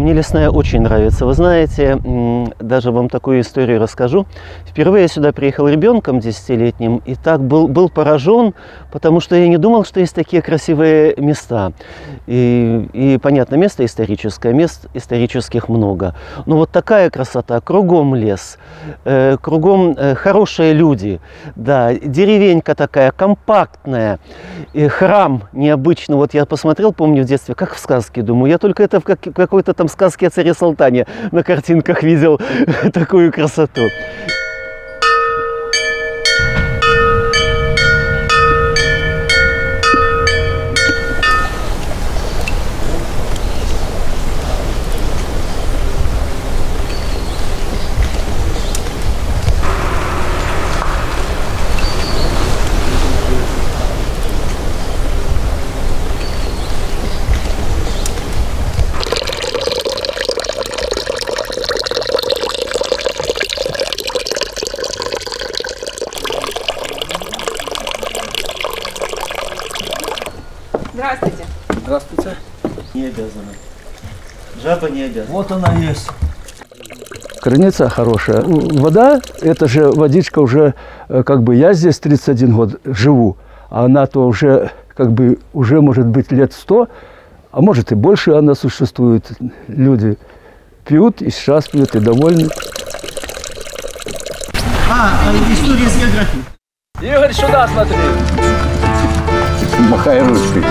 Мне лесная очень нравится. Вы знаете, даже вам такую историю расскажу. Впервые я сюда приехал ребенком 10-летним, и так был поражен, потому что я не думал, что есть такие красивые места. И понятно, место историческое, мест исторических много. Но вот такая красота, кругом лес, кругом хорошие люди, да, деревенька такая компактная, и храм необычный. Вот я посмотрел, помню в детстве, как в сказке, думаю, я только это в какой-то там сказке о царе Салтане на картинках видел такую красоту. Здравствуйте. Здравствуйте. Не обязана. Жаба не обязана. Вот она есть. Крыница хорошая. Вода, это же водичка уже, как бы я здесь 31 год живу, а она-то уже, как бы, уже может быть лет 100, а может и больше она существует. Люди пьют, и сейчас пьют, и довольны. История с географией. Игорь, сюда смотри. Махай ручкой.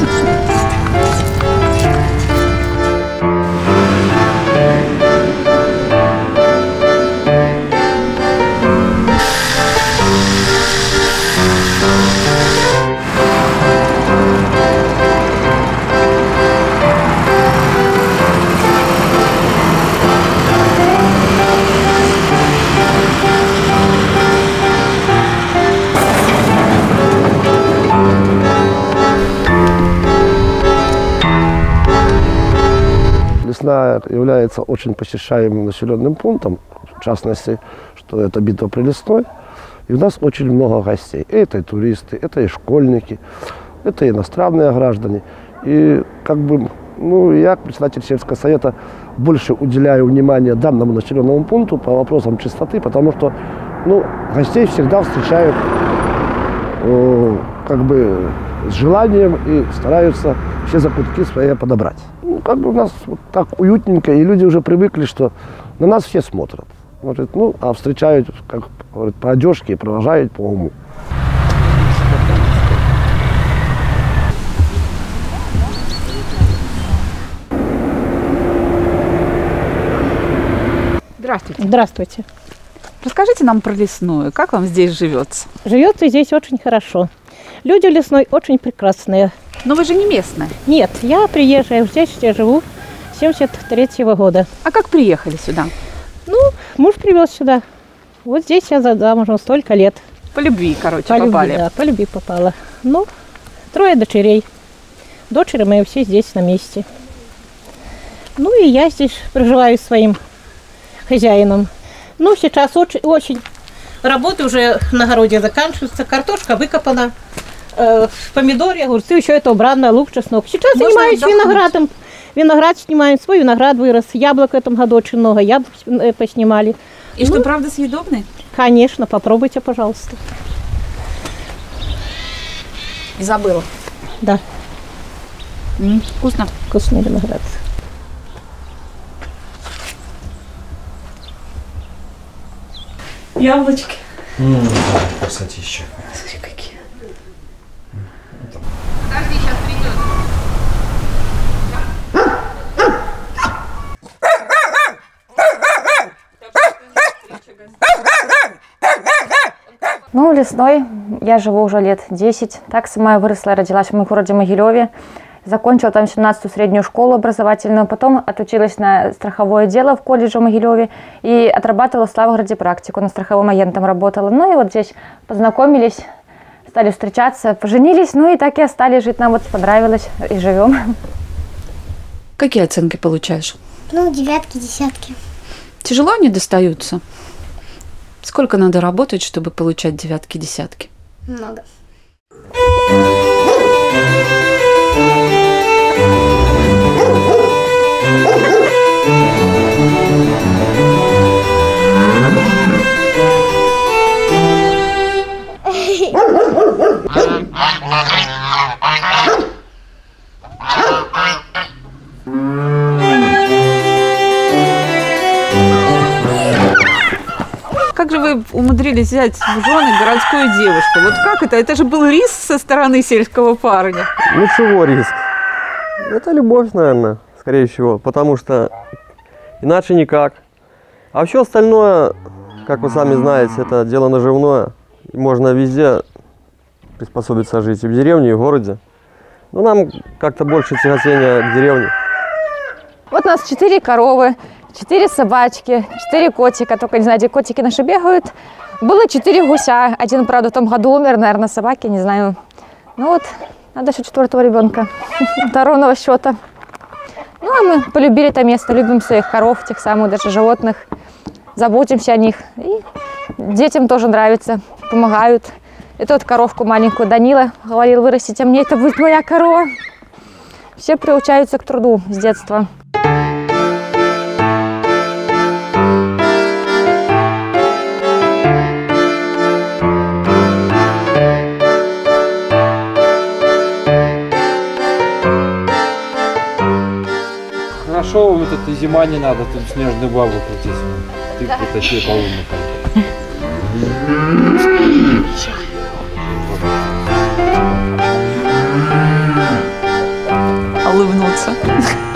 Лесная является очень посещаемым населенным пунктом, в частности, что это битва при Лесной. И у нас очень много гостей. Это и туристы, это и школьники, это и иностранные граждане. И как бы, ну, я, председатель сельского совета, больше уделяю внимание данному населенному пункту по вопросам чистоты, потому что, ну, гостей всегда встречают как бы с желанием и стараются все закутки свои подобрать. Ну, как бы у нас вот так уютненько, и люди уже привыкли, что на нас все смотрят. Может, ну, а встречают, как говорят, по одежке и провожают по уму. Здравствуйте. Здравствуйте. Расскажите нам про Лесную. Как вам здесь живется? Живется здесь очень хорошо. Люди в Лесной очень прекрасные. Но вы же не местная. Нет, я приезжая, здесь я живу с 73-го года. А как приехали сюда? Ну, муж привез сюда. Вот здесь я замужем столько лет. По любви, короче, По попали. любви, да, по любви попала. Ну, 3 дочерей. Дочери мои все здесь на месте. Ну и я здесь проживаю с своим хозяином. Ну, сейчас очень работы уже на огороде заканчиваются. Картошка выкопана, помидоры, огурцы, еще это убрано, лук, чеснок. Сейчас Можно занимаюсь отдохнуть. виноградом. Виноград снимаем, свой виноград вырос. Яблок в этом году очень много, яблок поснимали. И что, правда, съедобные? Конечно, попробуйте, пожалуйста. И забыла. Да, Вкусно. вкусный виноград. Яблочки. Красотища. Смотри, какие. Ну, Лесной я живу уже лет 10. Так сама я выросла, родилась в городе Могилеве. Закончила там 17-ю среднюю школу образовательную. Потом отучилась на страховое дело в колледже в Могилеве и отрабатывала в Славгороде практику. На страховым агентом работала. Ну и вот здесь познакомились, стали встречаться, поженились. Ну и так и остались жить. Нам вот понравилось и живем. Какие оценки получаешь? Ну, 9, 10. Тяжело они достаются? Сколько надо работать, чтобы получать 9, 10? Много. умудрились взять в жены городскую девушку. Вот как это? Это же был риск со стороны сельского парня. Ну чего риск? Это любовь, наверное, скорее всего, потому что иначе никак. А все остальное, как вы сами знаете, это дело наживное. И можно везде приспособиться жить, и в деревне, и в городе. Но нам как-то больше тяготения к деревне. Вот у нас 4 коровы, 4 собачки, 4 котика. Только не знаю, где котики наши бегают. Было 4 гуся. Один, правда, в том году умер, наверное, собаки, не знаю. Ну вот, надо еще 4-го ребенка. До ровного счета. Ну, а мы полюбили это место, любим своих коров, тех самых даже животных. Заботимся о них. И детям тоже нравится, помогают. И тот коровку маленькую Данила говорил вырастить, а мне это будет моя корова. Все приучаются к труду с детства. Хорошо, вот это и зима не надо, тут снежную бабу крутить. Ты притащи полуника. Улыбнуться.